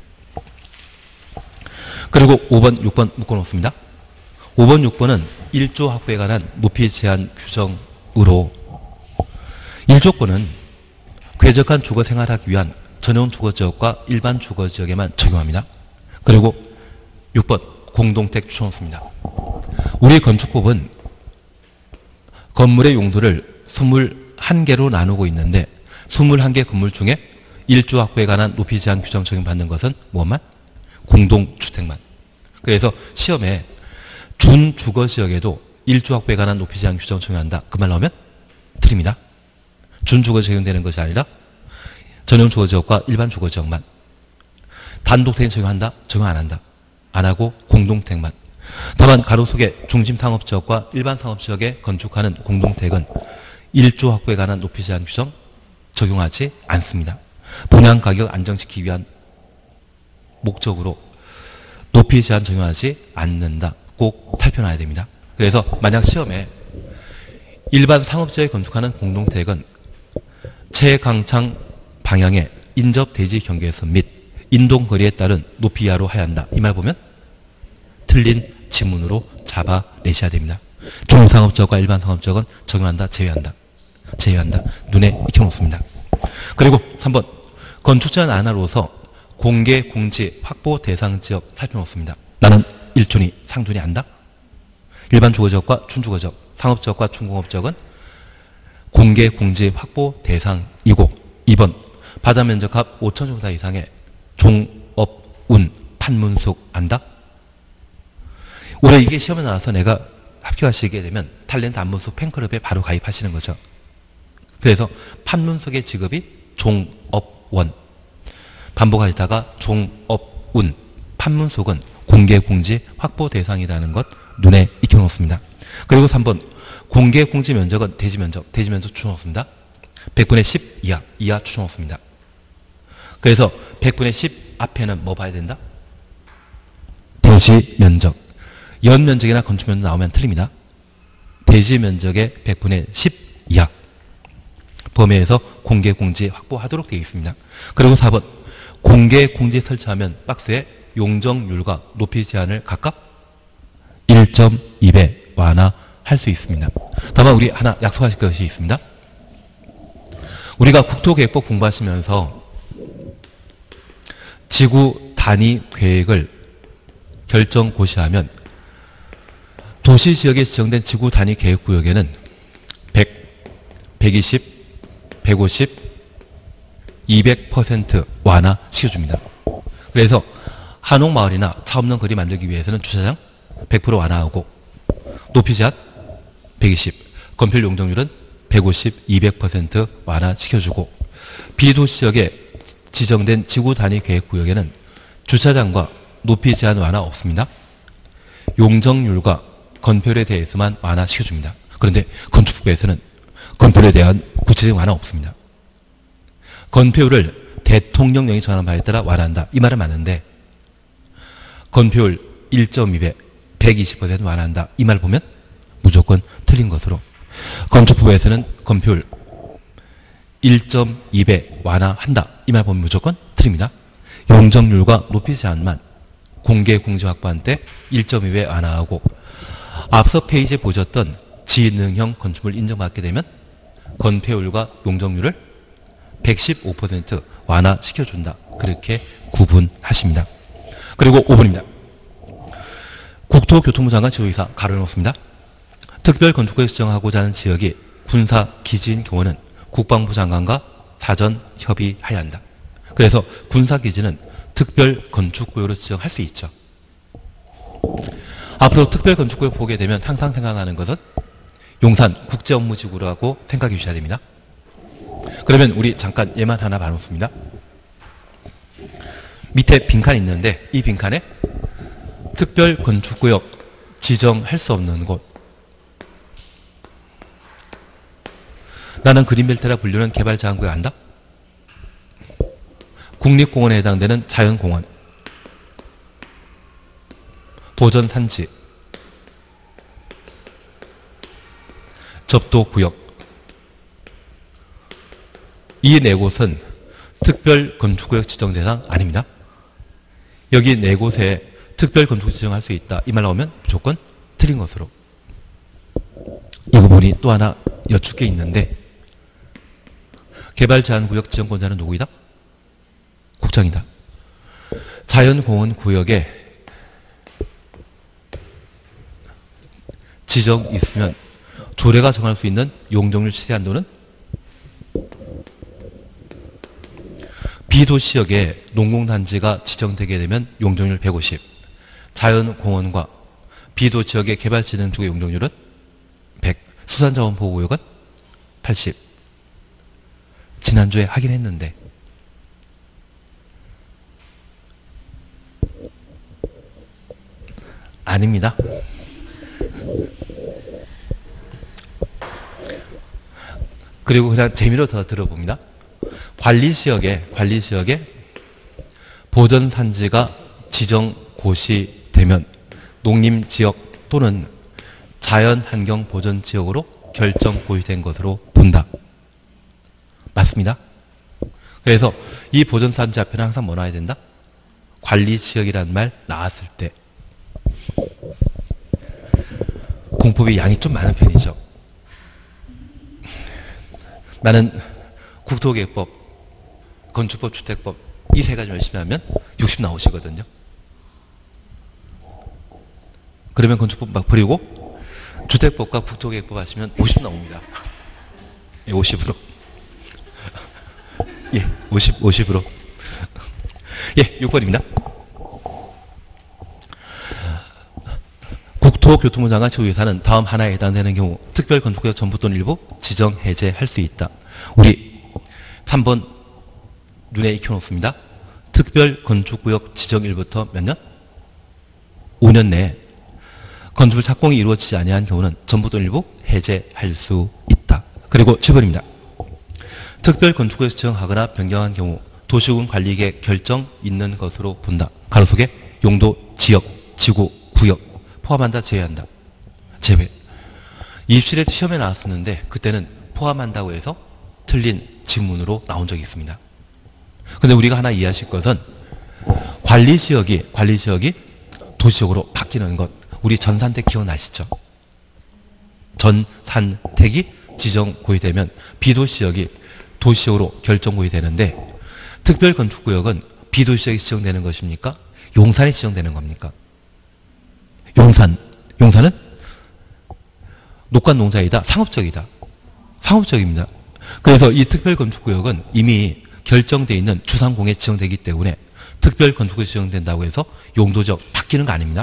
그리고 5번, 6번 묶어놓습니다. 5번, 6번은 1조 확보에 관한 높이 제한 규정으로 1조권은 쾌적한 주거 생활하기 위한 전용 주거지역과 일반 주거지역에만 적용합니다. 그리고 6번 공동택 추천놓습니다. 우리 건축법은 건물의 용도를 21개로 나누고 있는데 21개 건물 중에 1조 확보에 관한 높이 제한 규정 적용받는 것은 무엇만? 공동주택만. 그래서 시험에 준주거지역에도 1조 확보에 관한 높이 제한 규정 적용한다. 그 말 나오면 틀립니다. 준주거 적용되는 것이 아니라 전용 주거지역과 일반 주거지역만. 단독택은 적용한다? 적용 안 한다. 안 하고 공동택만. 다만 가로 속에 중심 상업지역과 일반 상업지역에 건축하는 공동택은 1조 확보에 관한 높이 제한 규정 적용하지 않습니다. 분양 가격 안정시키기 위한 목적으로 높이 제한 적용하지 않는다. 꼭 살펴놔야 됩니다. 그래서 만약 시험에 일반 상업지역에 건축하는 공동택은 최강창 방향의 인접 대지 경계선 및 인동거리에 따른 높이 이하로 하야 한다. 이 말 보면 틀린 지문으로 잡아내셔야 됩니다. 중상업지역과 일반 상업지역은 적용한다, 제외한다. 제외한다. 눈에 익혀놓습니다. 그리고 3번 건축 제한 안하로서 공개 공지 확보 대상 지역 살펴놓습니다. 나는 1촌이 상촌이 안다? 일반 주거지역과 준주거지역, 상업지역과 준공업지역은 공개 공지 확보 대상이고 2번 바다 면적합 5,000제곱미터 이상의 종업, 운, 판문숙 안다? 올해 이게 시험에 나와서 내가 합격하시게 되면 탤런트 안문숙 팬클럽에 바로 가입하시는 거죠. 그래서 판문숙의 직업이 종업원, 반복하시다가 종업운, 판문숙은 공개공지 확보 대상이라는 것 눈에 익혀놓습니다. 그리고 3번 공개공지 면적은 대지면적 추천놓습니다. 100분의 10 이하 추천놓습니다. 그래서 100분의 10 앞에는 뭐 봐야 된다? 대지면적. 연면적이나 건축면적 나오면 틀립니다. 대지면적의 100분의 10 이하 범위에서 공개공지 확보하도록 되어 있습니다. 그리고 4번 공개공지 설치하면 박스에 용적률과 높이 제한을 각각 1.2배 완화할 수 있습니다. 다만 우리 하나 약속하실 것이 있습니다. 우리가 국토계획법 공부하시면서 지구 단위 계획을 결정 고시하면 도시지역에 지정된 지구 단위 계획구역에는 100, 120, 150, 200% 완화시켜줍니다. 그래서 한옥마을이나 차 없는 거리 만들기 위해서는 주차장 100% 완화하고 높이 제한 120, 건폐율 용적률은 150, 200% 완화시켜주고 비도시지역에 지정된 지구 단위 계획구역에는 주차장과 높이 제한 완화 없습니다. 용적률과 건폐율에 대해서만 완화시켜줍니다. 그런데 건축부에서는 건폐율에 대한 구체적인 완화 없습니다. 건폐율을 대통령령이 정하는 바에 따라 완화한다. 이 말은 맞는데 건폐율 1.2배 120% 완화한다. 이 말 보면 무조건 틀린 것으로 건축부에서는 건폐율 1.2배 완화한다. 이 말 보면 무조건 틀립니다. 용적률과 높이 제한만 공개 공지 확보한 때 1.2배 완화하고 앞서 페이지에 보셨던 지능형 건축물 인정받게 되면 건폐율과 용적률을 115% 완화시켜준다. 그렇게 구분하십니다. 그리고 5번입니다. 국토교통부 장관 지도이사 가로놓습니다. 특별 건축구역 지정하고자 하는 지역이 군사기지인 경우는 국방부 장관과 사전 협의해야 한다. 그래서 군사기지는 특별 건축구역으로 지정할 수 있죠. 앞으로 특별 건축구역 보게 되면 항상 생각나는 것은 용산 국제업무지구라고 생각해 주셔야 됩니다. 그러면 우리 잠깐 얘만 하나 봐놓습니다. 밑에 빈칸이 있는데 이 빈칸에 특별 건축구역 지정할 수 없는 곳, 나는 그린벨트라 불리는 개발제한구역 안다? 국립공원에 해당되는 자연공원, 보전산지, 접도구역, 이 네 곳은 특별 건축구역 지정 대상 아닙니다. 여기 네 곳에 특별 건축 지정할 수 있다. 이 말 나오면 무조건 틀린 것으로. 이거 보니 또 하나 여쭙 게 있는데 개발제한구역 지정권자는 누구이다? 국장이다. 자연공원 구역에 지정 있으면 조례가 정할 수 있는 용적률 최대 한도는 비도시역에 농공단지가 지정되게 되면 용적률 150, 자연공원과 비도시역의 개발진행 쪽의 용적률은 100, 수산자원보호구역은 80. 지난주에 하긴 했는데 아닙니다. 그리고 그냥 재미로 더 들어봅니다. 관리지역에 보전산지가 지정고시되면 농림지역 또는 자연환경보전지역으로 결정고시된 것으로 본다. 맞습니다. 그래서 이 보전산지 앞에는 항상 뭐 나와야 된다? 관리지역이라는 말 나왔을 때 공법이 양이 좀 많은 편이죠. 나는 국토계획법, 건축법, 주택법 이 세 가지 열심히 하면 60 나오시거든요. 그러면 건축법 막 버리고 주택법과 국토계획법 하시면 50 나옵니다. 예, 50으로. 예, 50으로. 예, 6번입니다. 국토교통부 장관 지도예산은 다음 하나에 해당되는 경우 특별건축구역 전부 또는 일부 지정 해제할 수 있다. 우리 3번 눈에 익혀놓습니다. 특별건축구역 지정 일부터 몇 년? 5년 내에 건축물 착공이 이루어지지 아니한 경우는 전부 또는 일부 해제할 수 있다. 그리고 7번입니다. 특별건축구역 지정하거나 변경한 경우 도시군 관리계 결정 있는 것으로 본다. 가로속에 용도, 지역, 지구, 구역 포함한다, 제외한다. 제외. 입실에 시험에 나왔었는데 그때는 포함한다고 해서 틀린 지문으로 나온 적이 있습니다. 근데 우리가 하나 이해하실 것은 관리지역이 도시적으로 바뀌는 것. 우리 전산택 기억나시죠? 전산택이 지정고의되면 비도시지역이 도시적으로 결정고의 되는데 특별건축구역은 비도시지역이 지정되는 것입니까? 용산이 지정되는 겁니까? 용산은 녹관농자이다. 상업적이다. 상업적입니다. 그래서 이 특별건축구역은 이미 결정되어 있는 주상공에 지정되기 때문에 특별건축구역이 지정된다고 해서 용도적 바뀌는 거 아닙니다.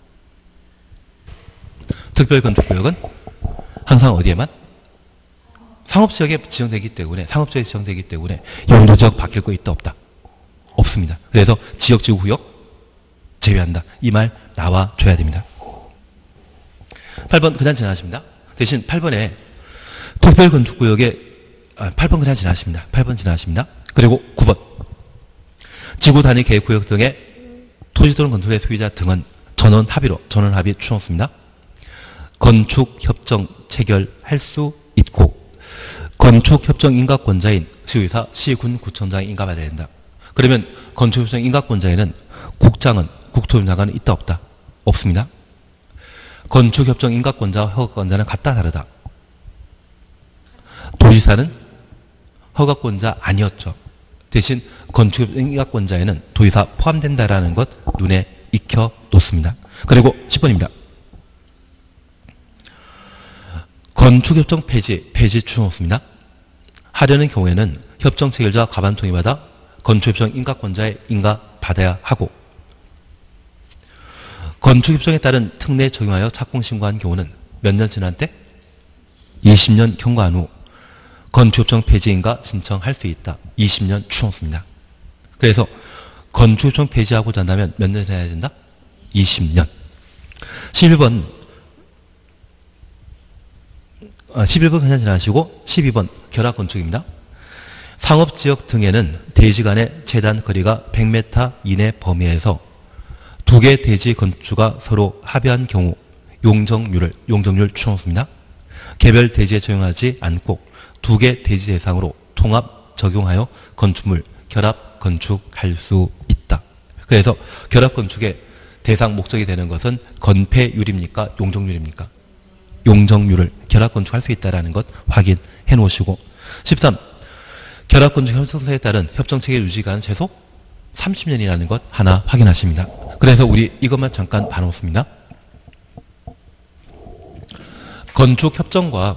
특별건축구역은 항상 어디에만? 상업지역에 지정되기 때문에 용도적 바뀔 거 있다 없다? 없습니다. 그래서 지역, 지구, 구역 제외한다. 이 말 나와줘야 됩니다. 8번 그냥 지나십니다. 대신 8번에 특별건축구역에 8번 그냥 지나십니다. 8번 지나십니다. 그리고 9번 지구 단위 계획구역 등의 토지 또는 건설의 소유자 등은 전원 합의 추놓습니다. 건축협정 체결할 수 있고 건축협정 인가권자인 시의사, 시군, 구청장이 인가받아야 된다. 그러면 건축협정 인가권자에는 국장은 국토부장관은 있다 없다? 없습니다. 건축협정 인가권자와 허가권자는 같다 다르다? 도지사는 허가권자 아니었죠. 대신 건축협정 인가권자에는 도지사 포함된다라는 것 눈에 익혀 놓습니다. 그리고 10번입니다. 건축협정 폐지 추놓습니다. 하려는 경우에는 협정 체결자 과반 동의받아 건축협정 인가권자의 인가받아야 하고 건축협정에 따른 특례 적용하여 착공 신고한 경우는 몇 년 지난 때? 20년 경과한 후 건축협정 폐지 인가 신청할 수 있다. 20년 추놓습니다. 그래서 건축협정 폐지하고자 한다면 몇 년 지나야 된다? 20년. 11번 그냥 지나시고 12번 결합건축입니다. 상업지역 등에는 대지 간의 재단 거리가 100m 이내 범위에서 두 개 대지 건축주가 서로 합의한 경우 용적률 추놓습니다. 개별 대지에 적용하지 않고 두 개 대지 대상으로 통합 적용하여 건축물 결합 건축할 수 있다. 그래서 결합 건축의 대상 목적이 되는 것은 건폐율입니까? 용적률입니까? 용적률을 결합 건축할 수 있다는 것 확인해 놓으시고 13. 결합 건축 협정서에 따른 협정 체계 유지기간 최소 30년이라는 것 하나 확인하십니다. 그래서 우리 이것만 잠깐 봐놓습니다. 건축 협정과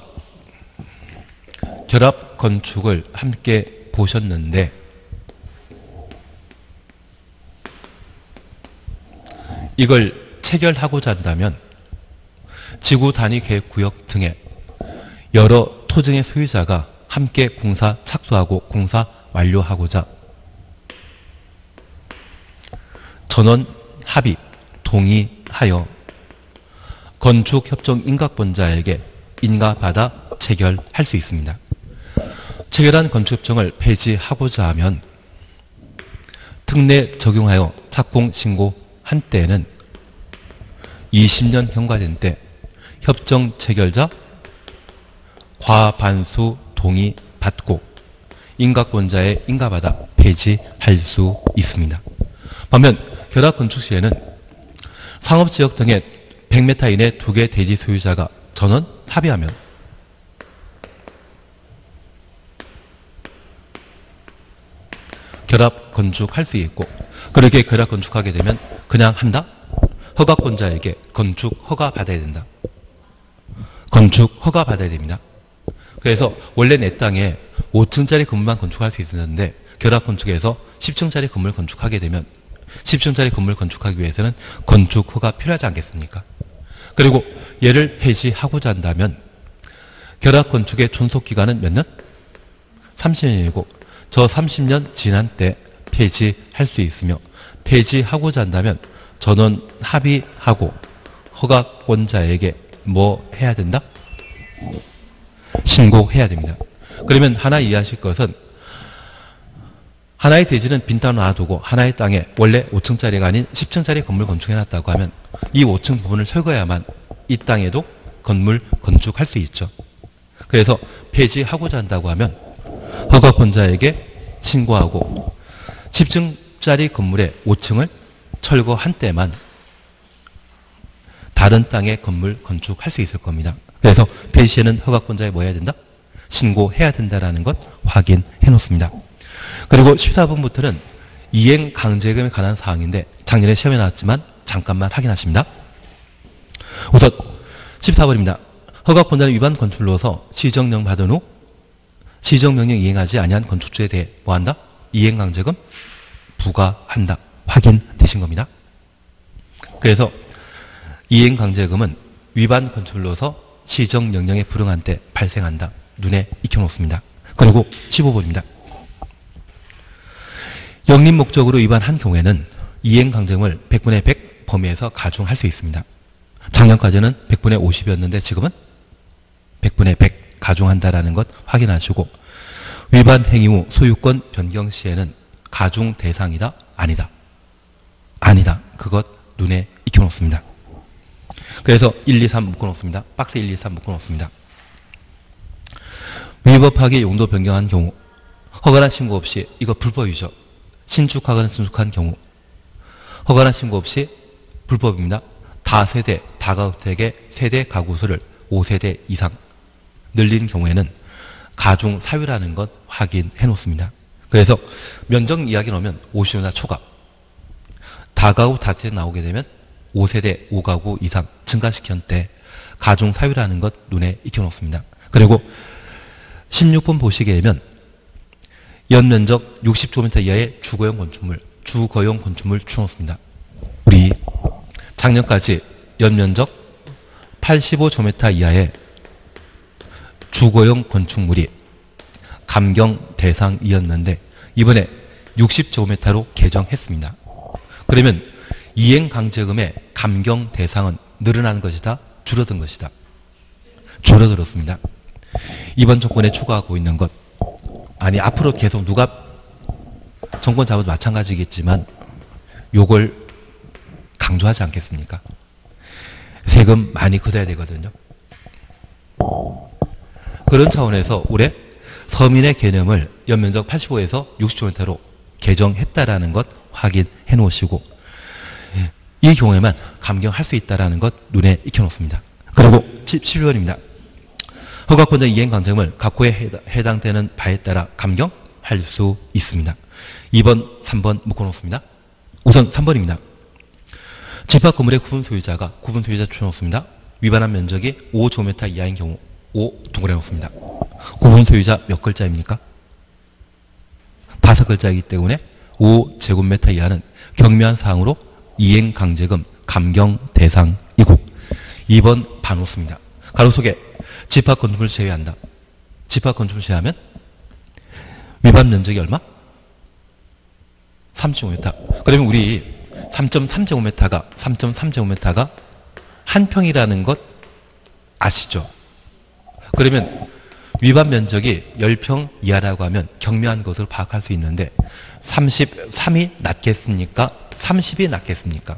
결합 건축을 함께 보셨는데 이걸 체결하고자 한다면 지구 단위 계획 구역 등의 여러 토지의 소유자가 함께 공사 착수하고 공사 완료하고자 전원 합의 동의하여 건축협정 인가권자에게 인가받아 체결할 수 있습니다. 체결한 건축협정을 폐지하고자 하면 특례 적용하여 착공 신고한 때에는 20년 경과된 때 협정 체결자 과반수 동의 받고 인가권자의 인가받아 폐지할 수 있습니다. 반면 결합건축 시에는 상업지역 등의 100m 이내 두 개 대지 소유자가 전원 합의하면 결합 건축할 수 있고, 그렇게 결합 건축하게 되면 그냥 한다? 허가권자에게 건축 허가 받아야 된다. 건축 허가 받아야 됩니다. 그래서 원래 내 땅에 5층짜리 건물만 건축할 수 있었는데 결합 건축에서 10층짜리 건물 건축하게 되면 10층짜리 건물 건축하기 위해서는 건축 허가 필요하지 않겠습니까? 그리고 얘를 폐지하고자 한다면 결합 건축의 존속 기간은 몇 년? 30년이고 저 30년 지난 때 폐지할 수 있으며, 폐지하고자 한다면 전원 합의하고 허가권자에게 뭐 해야 된다? 신고해야 됩니다. 그러면 하나 이해하실 것은, 하나의 대지는 빈 땅을 놔두고 하나의 땅에 원래 5층짜리가 아닌 10층짜리 건물 건축해놨다고 하면 이 5층 부분을 철거해야만 이 땅에도 건물 건축할 수 있죠. 그래서 폐지하고자 한다고 하면 허가권자에게 신고하고 10층짜리 건물의 5층을 철거한 때만 다른 땅에 건물 건축할 수 있을 겁니다. 그래서 폐지에는 허가권자에 뭐 해야 된다? 신고해야 된다라는 것 확인해 놓습니다. 그리고 14번부터는 이행 강제금에 관한 사항인데 작년에 시험에 나왔지만 잠깐만 확인하십니다. 우선 14번입니다. 허가권자는 위반 건축물로서 시정령 받은 후 시정명령 이행하지 아니한 건축주에 대해 뭐한다? 이행 강제금 부과한다. 확인되신 겁니다. 그래서 이행 강제금은 위반 건축물로서 시정명령에 불응한 때 발생한다. 눈에 익혀놓습니다. 그리고 15번입니다. 영립 목적으로 위반한 경우에는 이행 강제금을 100분의 100 범위에서 가중할 수 있습니다. 작년까지는 100분의 50이었는데 지금은 100분의 100 가중한다라는 것 확인하시고, 위반 행위 후 소유권 변경 시에는 가중 대상이다? 아니다? 아니다. 그것 눈에 익혀놓습니다. 그래서 1, 2, 3 묶어놓습니다. 박스 1, 2, 3 묶어놓습니다. 위법하게 용도 변경한 경우 허가나 신고 없이, 이거 불법이죠. 신축하거나 증축한 경우 허가나 신고 없이 불법입니다. 다세대, 다가주택의 세대 가구수를 5세대 이상 늘린 경우에는 가중 사유라는 것 확인해 놓습니다. 그래서 면적 이야기 나오면 50세나 초과, 다가구 다세대 나오게 되면 5세대 5가구 이상 증가시킨 때 가중 사유라는 것 눈에 익혀 놓습니다. 그리고 16번 보시게 되면 연면적 60제곱미터 이하의 주거용 건축물, 주거용 건축물 추놓습니다. 우리 작년까지 연면적 85제곱미터 이하의 주거용 건축물이 감경 대상이었는데 이번에 60제곱미터로 개정했습니다. 그러면 이행 강제금의 감경 대상은 늘어난 것이다? 줄어든 것이다? 줄어들었습니다. 이번 정권에 추가하고 있는 것, 아니 앞으로 계속 누가 정권 잡아도 마찬가지겠지만 요걸 강조하지 않겠습니까? 세금 많이 걷어야 되거든요. 그런 차원에서 올해 서민의 개념을 연면적 85에서 60제곱미터로 개정했다라는 것 확인해 놓으시고, 이 경우에만 감경할 수 있다라는 것 눈에 익혀놓습니다. 그리고 11번입니다. 허가권자 이행 강제금을 각 호에 해당되는 바에 따라 감경할 수 있습니다. 2번, 3번 묶어놓습니다. 우선 3번입니다. 집합 건물의 구분 소유자가 구분 소유자 추놓습니다. 위반한 면적이 5제곱미터 이하인 경우 5 동그래 놓습니다. 구분 소유자 몇 글자입니까? 5글자이기 때문에 5제곱미터 이하는 경미한 사항으로 이행 강제금 감경 대상이고, 2번 반놓습니다. 가로 속에 집합 건축물을 제외한다. 집합 건축물을 제외하면 위반 면적이 얼마? 3.5m. 그러면 우리 3.3제곱미터가 한 평이라는 것 아시죠? 그러면 위반 면적이 10평 이하라고 하면 경미한 것을 파악할 수 있는데 33이 낫겠습니까? 30이 낫겠습니까?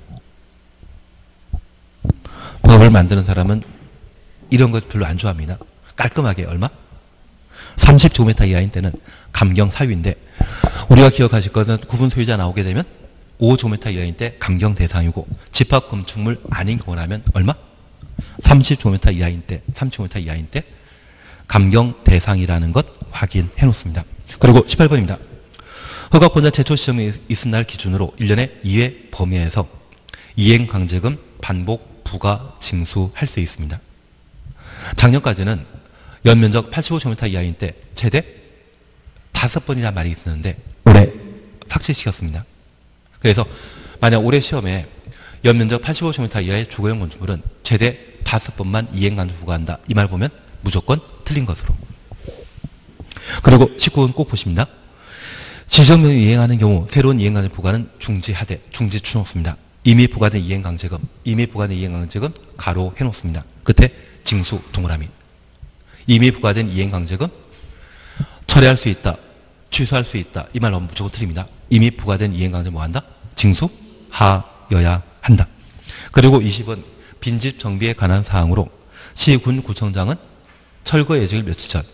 법을 만드는 사람은 이런 것 별로 안 좋아합니다. 깔끔하게 얼마? 30제곱미터 이하인 때는 감경 사유인데, 우리가 기억하실 것은 구분 소유자 나오게 되면 5제곱미터 이하인 때 감경 대상이고, 집합 건축물 아닌 경우라면 얼마? 30제곱미터 이하인 때, 30제곱미터 이하인 때 감경 대상이라는 것 확인해 놓습니다. 그리고 18번입니다. 허가권자 제초 시험이 있은 날 기준으로 1년에 2회 범위에서 이행강제금 반복 부과 징수할 수 있습니다. 작년까지는 연면적 85제곱미터 이하인 때 최대 5번이라는 말이 있었는데 올해 삭제시켰습니다. 그래서 만약 올해 시험에 연면적 85제곱미터 이하의 주거용 건축물은 최대 5번만 이행강제 부과한다. 이 말 보면 무조건 틀린 것으로. 그리고 19번 꼭 보십니다. 지정명이 이행하는 경우 새로운 이행강제 부과는 중지하되 중지 추놓습니다. 이미 부과된 이행강제금, 가로 해놓습니다. 끝에 징수 동그라미. 이미 부과된 이행강제금 철회할 수 있다, 취소할 수 있다. 이 말은 무조건 틀립니다. 이미 부과된 이행강제 뭐 한다? 징수하여야 한다. 그리고 20은 빈집 정비에 관한 사항으로 시군구청장은 철거 예정일 며칠 전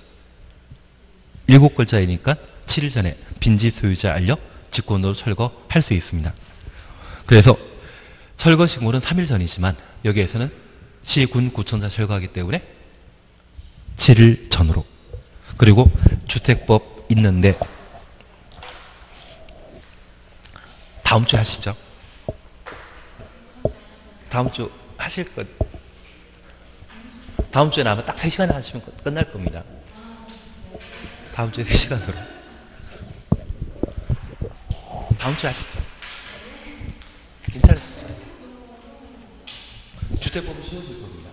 7글자이니까 7일 전에 빈집 소유자에 알려 직권으로 철거할 수 있습니다. 그래서 철거 신고는 3일 전이지만 여기에서는 시군구청장 철거하기 때문에 7일 전으로. 그리고 주택법 있는데 다음 주에 하시죠. 다음 주 하실 것. 다음 주에는 아마 딱 3시간에 하시면 끝날 겁니다. 다음 주에 3시간으로. 다음 주에 하시죠. 괜찮으시죠? 주택법은 쉬워질 겁니다.